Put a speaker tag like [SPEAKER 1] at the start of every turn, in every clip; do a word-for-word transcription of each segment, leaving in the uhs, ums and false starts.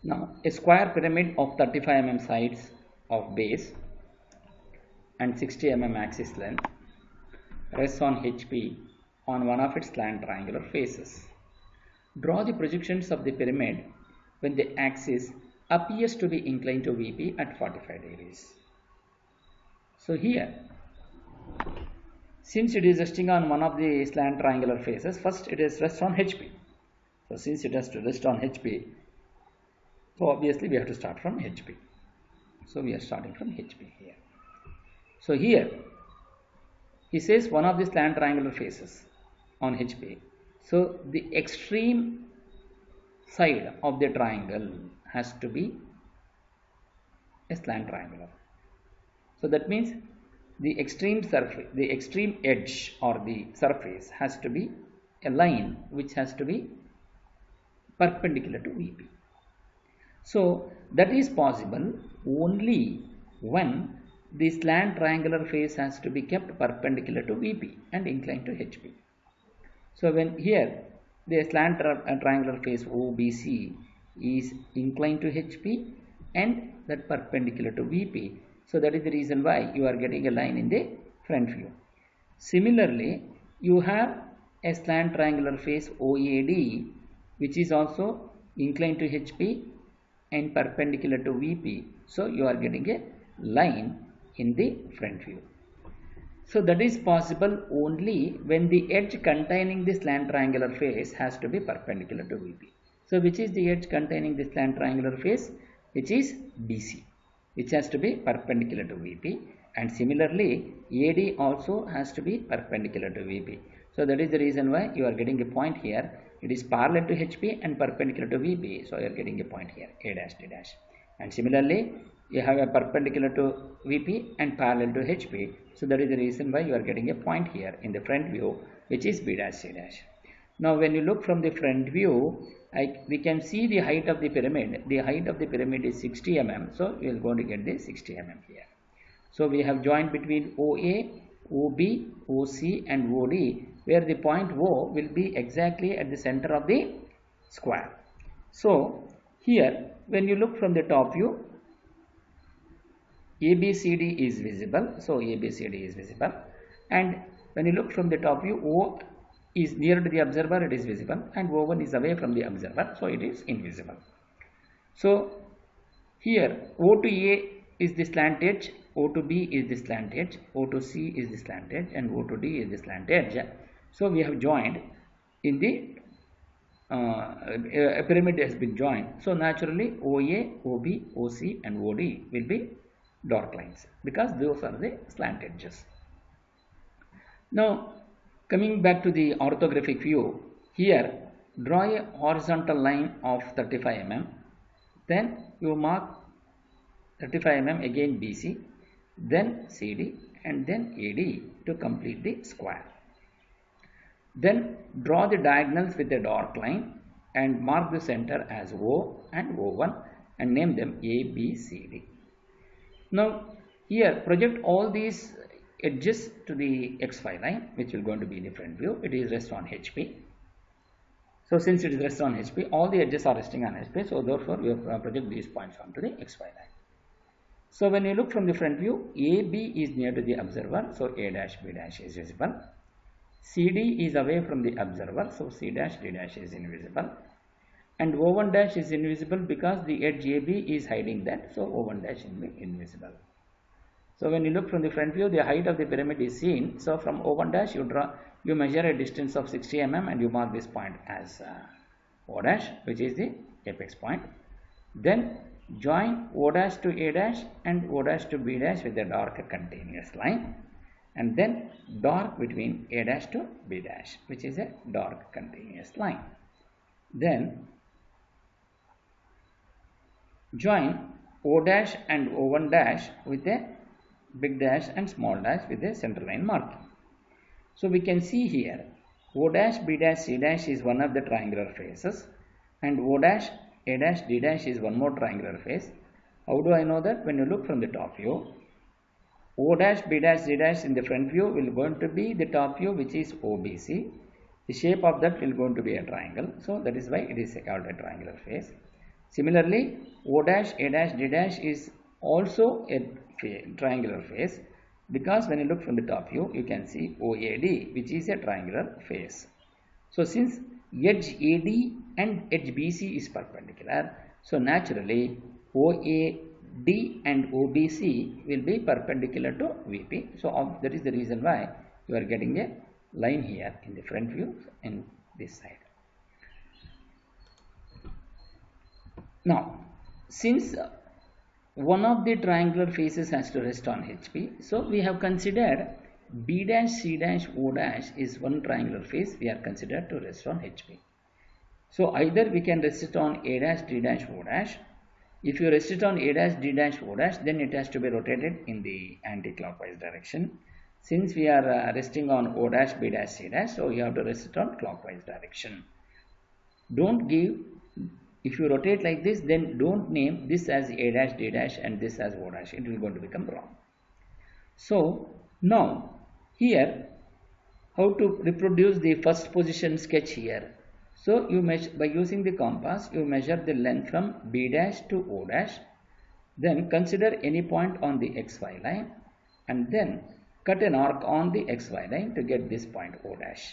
[SPEAKER 1] Now, a square pyramid of thirty-five millimeter sides of base and sixty millimeter axis length rests on H P on one of its slant triangular faces. Draw the projections of the pyramid when the axis appears to be inclined to V P at forty-five degrees. So here, since it is resting on one of the slant triangular faces, first it is rest on H P. So since it has to rest on H P, so obviously we have to start from H P. So we are starting from H P here. So here, he says one of the slant triangular faces on H P. So the extreme side of the triangle has to be a slant triangular. So that means the extreme surface, the extreme edge or the surface has to be a line which has to be perpendicular to V P. So that is possible only when the slant triangular face has to be kept perpendicular to V P and inclined to H P. So when here the slant tri triangular face O B C is inclined to H P and that perpendicular to V P. So that is the reason why you are getting a line in the front view. Similarly, you have a slant triangular face O A D which is also inclined to H P and perpendicular to V P. So you are getting a line in the front view. So that is possible only when the edge containing the slant triangular face has to be perpendicular to V P. So which is the edge containing the slant triangular face? Which is B C, which has to be perpendicular to V P, and similarly A D also has to be perpendicular to V P. So that is the reason why you are getting a point here. It is parallel to H P and perpendicular to V P. So you are getting a point here, A dash D dash. And similarly, you have a perpendicular to V P and parallel to H P. So that is the reason why you are getting a point here in the front view, which is B dash C dash. Now when you look from the front view, I, we can see the height of the pyramid. The height of the pyramid is sixty millimeters. So you are going to get the sixty millimeters here. So we have joined between O A, O B, O C and O D, where the point O will be exactly at the center of the square. So here when you look from the top view, A B C D is visible. So A B C D is visible, and when you look from the top view, O is near to the observer, it is visible, and O one is away from the observer, so it is invisible. So here O to A is the slant edge, O to B is the slant edge, O to C is the slant edge, and O to D is the slant edge. So we have joined in the uh, a pyramid has been joined. So naturally O A, O B, O C and O D will be dark lines because those are the slant edges. Now coming back to the orthographic view, here draw a horizontal line of thirty-five millimeters, then you mark thirty-five millimeters again B C, then C D and then A D to complete the square. Then draw the diagonals with a dark line and mark the center as O and O one and name them A, B, C, D. Now here project all these edges to the X Y line, which will going to be the front view. It is rest on H P. So since it is rest on H P, all the edges are resting on H P. So therefore we have project these points onto the X Y line. So when you look from the front view, A B is near to the observer. So A dash B dash is visible. C D is away from the observer. So C dash D dash is invisible. And O one dash is invisible because the edge A B is hiding that. So O one dash will be invisible. So when you look from the front view, the height of the pyramid is seen. So from O one dash you draw, you measure a distance of sixty millimeters and you mark this point as uh, O dash, which is the apex point. Then join O dash to A dash and O dash to B dash with a dark continuous line, and then dark between A dash to B dash, which is a dark continuous line. Then join O dash and O one dash with a big dash and small dash with a center line marking. So we can see here O dash, B dash, C dash is one of the triangular faces, and O dash, A dash, D dash is one more triangular face. How do I know that? When you look from the top view, O dash, B dash, C dash in the front view will going to be the top view, which is O B C. The shape of that will going to be a triangle. So that is why it is called a triangular face. Similarly, O dash, A dash, D dash is also a triangular face, because when you look from the top view, you can see O A D, which is a triangular face. So since edge A D and edge B C is perpendicular, so naturally O A D and O B C will be perpendicular to V P. So that is the reason why you are getting a line here in the front view in this side. Now, since one of the triangular faces has to rest on H P, so we have considered B dash, C dash, O dash is one triangular face we are considered to rest on H P. So either we can rest it on A dash, D dash, O dash. If you rest it on A dash, D dash, O dash, then it has to be rotated in the anti-clockwise direction. Since we are uh, resting on O dash, B dash, C dash, so you have to rest it on clockwise direction. Don't give, if you rotate like this, then don't name this as A dash, D dash and this as O dash. It will going to become wrong. So now here, how to reproduce the first position sketch here? So you measure by using the compass, you measure the length from B dash to O dash, then consider any point on the X Y line and then cut an arc on the X Y line to get this point O dash.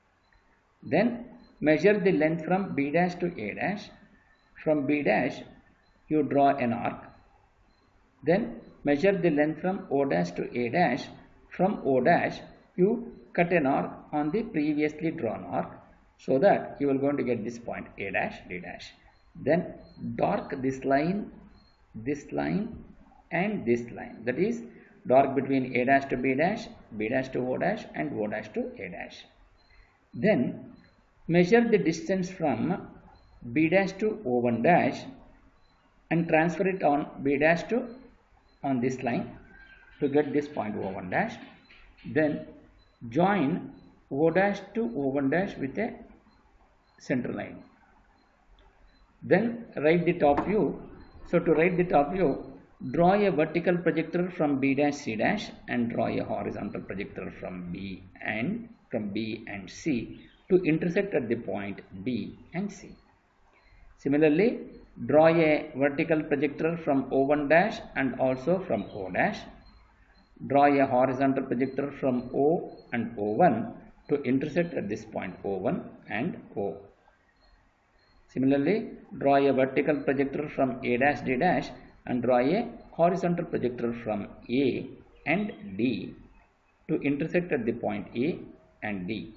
[SPEAKER 1] Then measure the length from B dash to A dash. From B dash you draw an arc. Then measure the length from O dash to A dash. From O dash you cut an arc on the previously drawn arc, so that you will going to get this point A dash, D dash. Then dark this line, this line and this line. That is dark between A dash to B dash, B dash to O dash and O dash to A dash. Then measure the distance from B dash to O one dash and transfer it on B dash to on this line to get this point O one dash. Then join O dash to O one dash with a center line. Then write the top view. So to write the top view, draw a vertical projector from B dash, C dash and draw a horizontal projector from B and from B and C to intersect at the point B and C. Similarly, draw a vertical projector from O one dash and also from O dash. Draw a horizontal projector from O and O one to intersect at this point O one and O. Similarly, draw a vertical projector from A dash, D dash and draw a horizontal projector from A and D to intersect at the point A and D.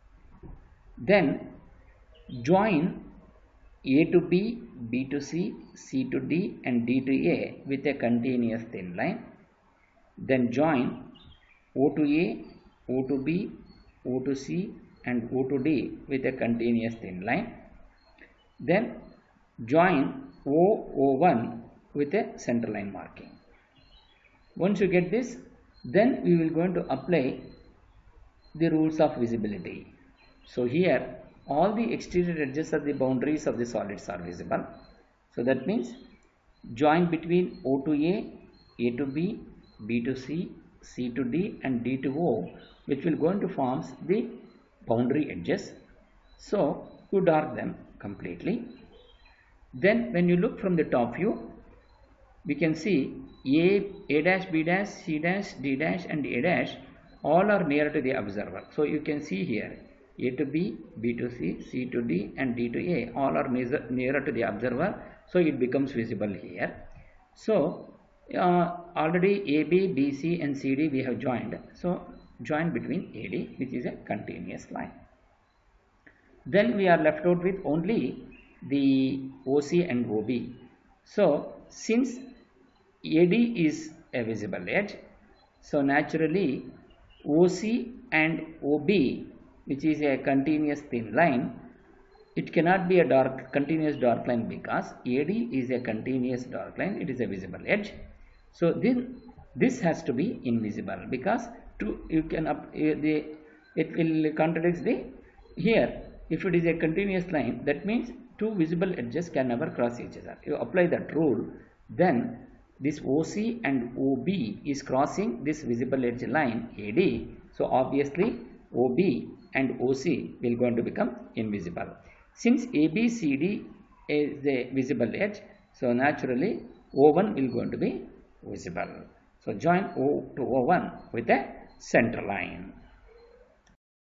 [SPEAKER 1] Then join A to B, B to C, C to D and D to A with a continuous thin line. Then join O to A, O to B, O to C and O to D with a continuous thin line. Then join O, O one with a center line marking. Once you get this, then we will going to apply the rules of visibility. So here all the exterior edges of the boundaries of the solids are visible. So that means join between O to A, A to B, B to C, C to D and D to O, which will going to form the boundary edges. So you dark them completely. Then when you look from the top view, we can see A, A dash, B dash, C dash, D dash and A dash all are near to the observer. So you can see here A to B, B to C, C to D and D to A all are nearer to the observer. So it becomes visible here. So uh, already A B, B C and C D we have joined. So join between A D, which is a continuous line. Then we are left out with only the O C and O B. So since A D is a visible edge, so naturally O C and O B, which is a continuous thin line, it cannot be a dark continuous dark line because A D is a continuous dark line, it is a visible edge. So then this has to be invisible because to you can up uh, the it will contradict the here. If it is a continuous line, that means two visible edges can never cross each other. You apply that rule, then this O C and O B is crossing this visible edge line A D. So obviously O B and O C will going to become invisible. Since A B C D is a visible edge. So naturally O one will going to be visible. So join O to O one with a center line.